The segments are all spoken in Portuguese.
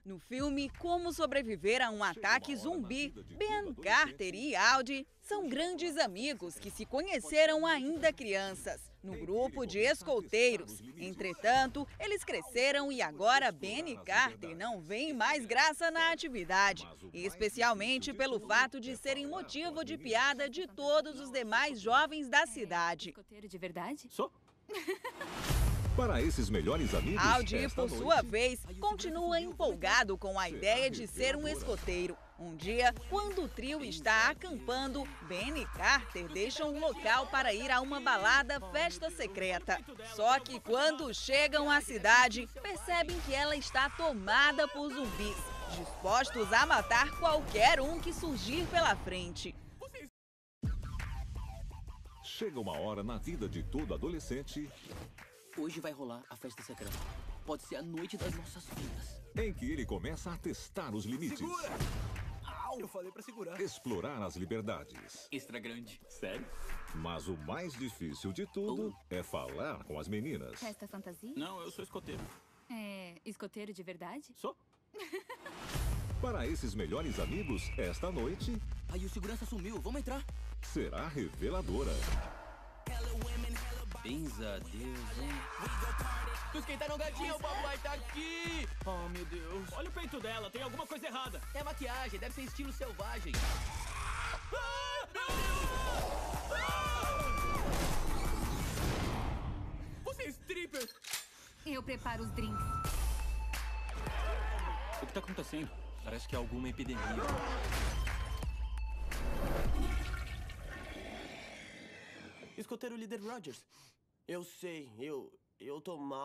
No filme Como Sobreviver a um Ataque Zumbi, Ben Carter e Audi são grandes amigos que se conheceram ainda crianças, no grupo de escoteiros. Entretanto, eles cresceram e agora Ben e Carter não veem mais graça na atividade, especialmente pelo fato de serem motivo de piada de todos os demais jovens da cidade. Escoteiro de verdade? Sou. Para esses melhores amigos, Audi, por sua vez, continua empolgado com a ideia de ser um escoteiro. Um dia, quando o trio está acampando, Ben e Carter deixam o local para ir a uma balada festa secreta. Só que quando chegam à cidade, percebem que ela está tomada por zumbis, dispostos a matar qualquer um que surgir pela frente. Chega uma hora na vida de todo adolescente Hoje vai rolar a festa secreta. Pode ser a noite das nossas vidas. em que ele começa a testar os limites. Segura! Au! Eu falei pra segurar. Explorar as liberdades. Extra grande. Sério? Mas o mais difícil de tudo é falar com as meninas. Festa fantasia? Não, eu sou escoteiro. É escoteiro de verdade? Sou? Para esses melhores amigos, esta noite Aí o segurança sumiu. Vamos entrar. será reveladora. Benza a Deus, hein? Tu esquentaram gatinho, o papai tá aqui! Oh, meu Deus. Olha o peito dela, tem alguma coisa errada. É maquiagem, deve ser estilo selvagem. Você é stripper! Eu preparo os drinks. O que tá acontecendo? Parece que é alguma epidemia. Escoteiro líder Rogers. Eu sei, eu tô mal.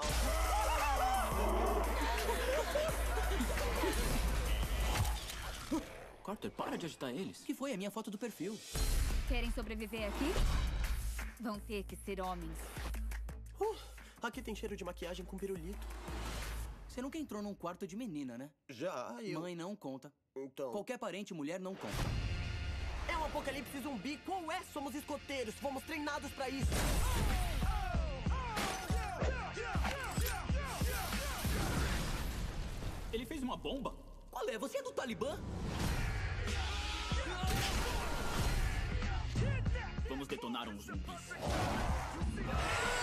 Carter, para de agitar eles. Que foi a minha foto do perfil? Querem sobreviver aqui? Vão ter que ser homens. Aqui tem cheiro de maquiagem com pirulito. Você nunca entrou num quarto de menina, né? Já, Mãe não conta. Então... Qualquer parente mulher não conta. É um apocalipse zumbi. Qual é? Somos escoteiros. Fomos treinados pra isso. Ele fez uma bomba? Qual é? Você é do Talibã? Vamos detonar uns zumbis.